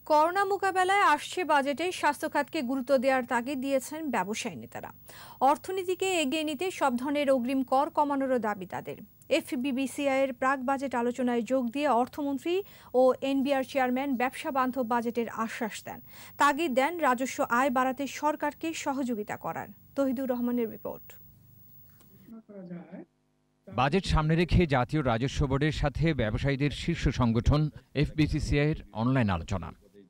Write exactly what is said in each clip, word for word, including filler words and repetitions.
Corona মোকাবেলায় আসছে বাজেটে স্বাস্থ্য খাতকে গুরুত্ব দেওয়ার তাগিদ দিয়েছেন ব্যবসায়ী নেতারা। অর্থনীতিকে এগিয়ে নিতে সব ধরনের অগ্রিম কর কমানোরও দাবি তাদের। এফবিসিসিআই এর প্রাক বাজেট আলোচনায় যোগ দিয়ে অর্থমন্ত্রী ও এনবিআর চেয়ারম্যান ব্যবসা বান্ধব বাজেটের আশ্বাস দেন। তাগিদ দেন রাজস্ব আয় বাড়াতে সরকারকে সহযোগিতা করার। তহিদুর রহমানের রিপোর্ট। বাজেট সামনে রেখে জাতীয় রাজস্ব বোর্ডের সাথে ব্যবসায়ীদের শীর্ষ সংগঠন এফবিসিসিআই এর অনলাইন আলোচনা।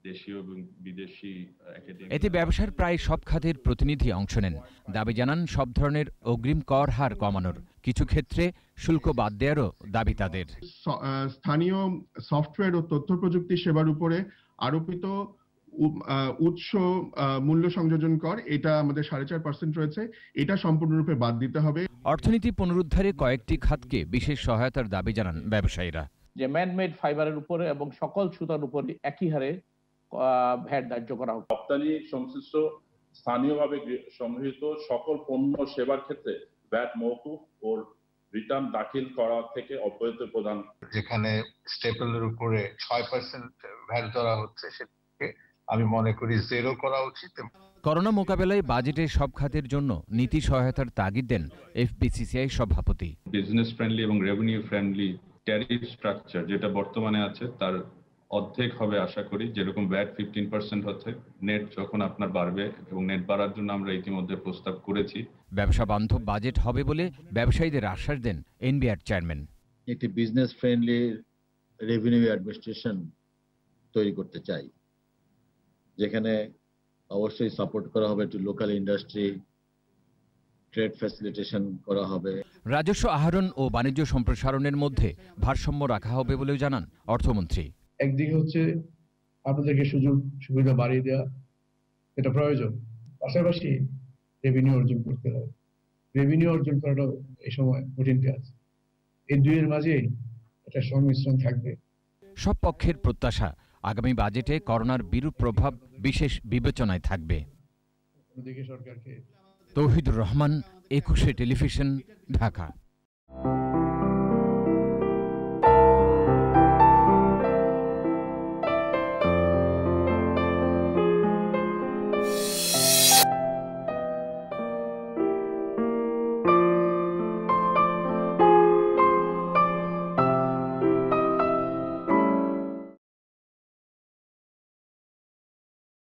এতে ব্যবসার প্রায় সব খাতের প্রতিনিধি অংশ নেন। দাবি জানান সব ধরনের অগ্রিম কর হার কমানোর, কিছু ক্ষেত্রে শুল্ক বাদ দেওয়ারও দাবি তাদের। স্থানীয় সফটওয়্যার ও তথ্য প্রযুক্তি সেবার উপরে আরোপিত উৎস মূল্য সংযোজন কর, এটা আমাদের সাড়ে চার পার্সেন্ট রয়েছে, এটা সম্পূর্ণরূপে বাদ দিতে হবে। অর্থনীতি পুনরুদ্ধারে কয়েকটি খাতকে বিশেষ সহায়তার দাবি জানান ব্যবসায়ীরা। যে ম্যানমেড ফাইবারের উপরে এবং সকল সুতার উপরে একই হারে ভ্যাট ধার্য করা হোক। রপ্তানি সংশ্লিষ্ট স্থানীয়ভাবে সংগৃহীত সকল পণ্য সেবার ক্ষেত্রে ভ্যাট মওকুফ ও রিটার্ন দাখিল করা থেকে অব্যাহতি প্রদান। যেখানে স্টেপলের উপরে ছয় পার্সেন্ট ভ্যাট ধরা হচ্ছে, সেটাকে আমি মনে করি জিরো করা উচিত। করোনা মোকাবেলায় বাজেটের সব খাতের জন্য নীতি সহায়তার তাগিদ দেন এফবিসিসিআই সভাপতি। বিজনেস ফ্রেন্ডলি এবং রেভিনিউ ফ্রেন্ডলি ট্যারিফ স্ট্রাকচার যেটা বর্তমানে আছে তার অর্ধেক হবে আশা করি। যেরকম ভ্যাট ফিফটিন পার্সেন্ট হচ্ছে, নেট যখন আপনার বাড়বে এবং নেট বাড়ার জন্য আমরা ইতিমধ্যে প্রস্তাব করেছি। ব্যবসা বান্ধব বাজেট হবে বলে ব্যবসায়ীদের আশ্বাস দেন এনবিআর চেয়ারম্যান। একটি বিজনেস ফ্রেন্ডলি রেভিনিউ অ্যাডমিনিস্ট্রেশন তৈরি করতে চাই, যেখানে অবশ্যই সাপোর্ট করা হবে to local industry, trade facilitation করা হবে। রাজস্ব আহরণ ও বাণিজ্য সম্প্রসারণের মধ্যে ভারসাম্য রাখা হবে বলেও জানান অর্থমন্ত্রী। একদিকে হচ্ছে আপনাদেরকে সুযোগ সুবিধা বাড়িয়ে দেওয়া, এটা প্রয়োজন, পাশাপাশি রেভিনিউ অর্জন করতে হবে। রেভিনিউ অর্জন করাটাও এই সময় কঠিনটি আছে। এই দুইয়ের মাঝে একটা সংমিশ্রণ থাকবে। সব পক্ষের প্রত্যাশা আগামী বাজেটে করোনার বিরূপ প্রভাব বিশেষ বিবেচনায় থাকবে। তৌহিদুর রহমান, একুশে টেলিভিশন, ঢাকা।